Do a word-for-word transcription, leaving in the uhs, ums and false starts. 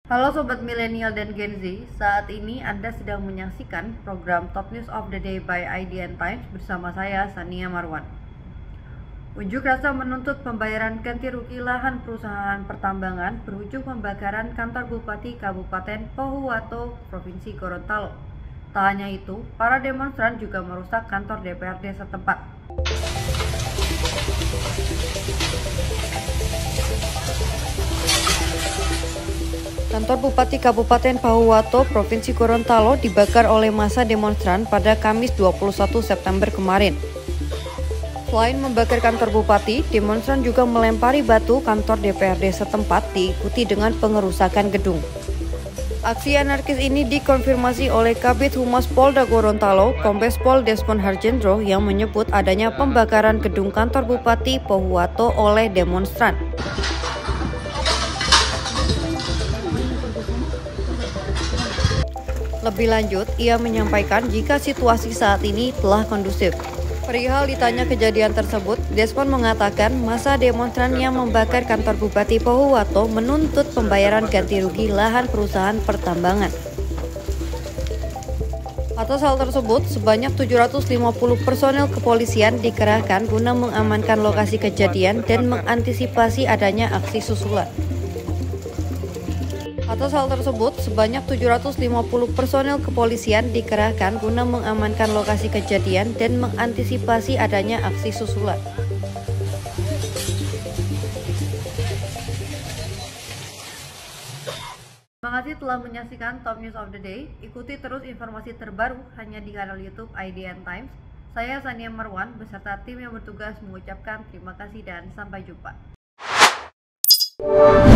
Halo Sobat Milenial dan Gen Z, saat ini Anda sedang menyaksikan program Top News of the Day by I D N Times bersama saya, Sania Marwan. Unjuk rasa menuntut pembayaran ganti rugi lahan perusahaan pertambangan berujung pembakaran kantor Bupati Kabupaten Pohuwato, Provinsi Gorontalo. Tak hanya itu, para demonstran juga merusak kantor D P R D setempat. Kantor Bupati Kabupaten Pohuwato, Provinsi Gorontalo dibakar oleh massa demonstran pada Kamis dua puluh satu September kemarin. Selain membakar kantor Bupati, demonstran juga melempari batu kantor D P R D setempat diikuti dengan pengerusakan gedung. Aksi anarkis ini dikonfirmasi oleh Kabid Humas Polda Gorontalo, Kombes Pol Desmond Harjendro yang menyebut adanya pembakaran gedung kantor Bupati Pohuwato oleh demonstran. Lebih lanjut, ia menyampaikan jika situasi saat ini telah kondusif. Perihal ditanya kejadian tersebut, Desmond mengatakan massa demonstran yang membakar kantor Bupati Pohuwato menuntut pembayaran ganti rugi lahan perusahaan pertambangan. Atas hal tersebut, sebanyak tujuh ratus lima puluh personel kepolisian dikerahkan guna mengamankan lokasi kejadian dan mengantisipasi adanya aksi susulan. Atas hal tersebut, sebanyak tujuh ratus lima puluh personel kepolisian dikerahkan guna mengamankan lokasi kejadian dan mengantisipasi adanya aksi susulan. Terima kasih telah menyaksikan Top News of the Day. Ikuti terus informasi terbaru hanya di kanal YouTube I D N Times. Saya Sania Marwan beserta tim yang bertugas mengucapkan terima kasih dan sampai jumpa.